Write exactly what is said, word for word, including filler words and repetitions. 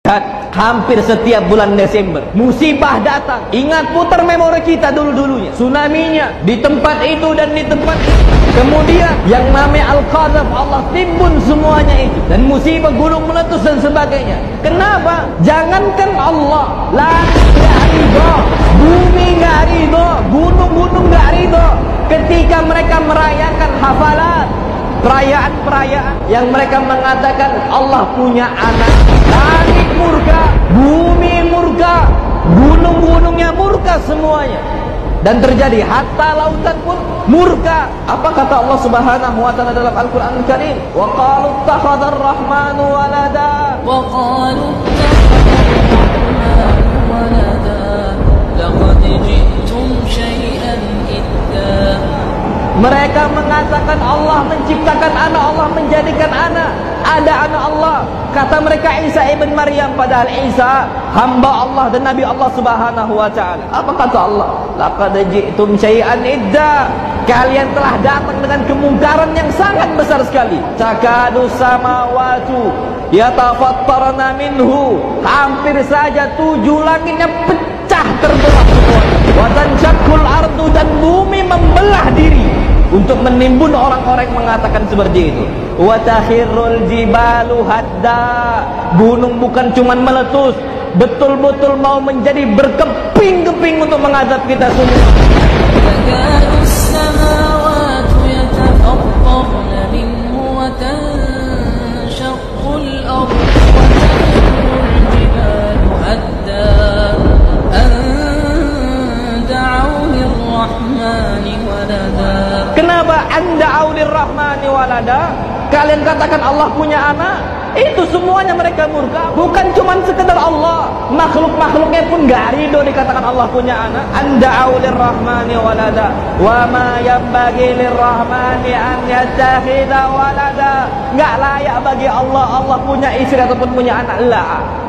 Hampir setiap bulan Desember musibah datang. Ingat, putar memori kita dulu-dulunya, tsunaminya di tempat itu dan di tempat itu. Kemudian yang namanya Al-Qadhaf, Allah timbun semuanya itu, dan musibah gunung meletus dan sebagainya. Kenapa? Jangankan Allah, langit gak ridho, bumi gak ridho, gunung-gunung gak ridho ketika mereka merayakan hafalan, perayaan-perayaan yang mereka mengatakan Allah punya anak. Langit murka, bumi murka, gunung-gunungnya murka semuanya. Dan terjadi hatta lautan pun murka. Apa kata Allah Subhanahu wa taala dalam Al-Qur'an Al-Karim? Wa qalu ittakhadha ar-rahmanu walada. Wa qalu ittakhadha ar-rahmanu walada. Laqad ji'tum syai'an idda. Mereka mengatakan Allah menciptakan anak, Allah menjadikan anak. Ada anak Allah. Kata mereka Isa ibn Maryam, padahal Isa hamba Allah dan Nabi Allah Subhanahu wa taala. Apa kata Allah? Laqad ji'tum syai'an idda. Kalian telah datang dengan kemungkaran yang sangat besar sekali. Takadu samawatu yatafattarna minhu. Hampir saja tujuh langitnya pecah terbelah semua. Wa tanshaqqul ardu, dan bumi membelah diri untuk menimbun orang-orang yang mengatakan seperti itu. Wa takhirrul jibalu hadda. Gunung bukan cuma meletus, betul-betul mau menjadi berkeping-keping untuk mengadab kita semua. Takadus samawati yatafattarna minhu wa tanshaqqul ardu wa takhirrul jibalu hadda an da'u lirrahmani walada. Kenapa anda aulir rahmani walada? Kalian katakan Allah punya anak? Itu semuanya mereka murka. Bukan cuma sekedar Allah, makhluk-makhluknya pun gak ridho dikatakan Allah punya anak. Anda aulir rahmani walada. Wa ma yambagi lirrahmani an yattakhidha walada. Gak layak bagi Allah Allah punya istri ataupun punya anak. La.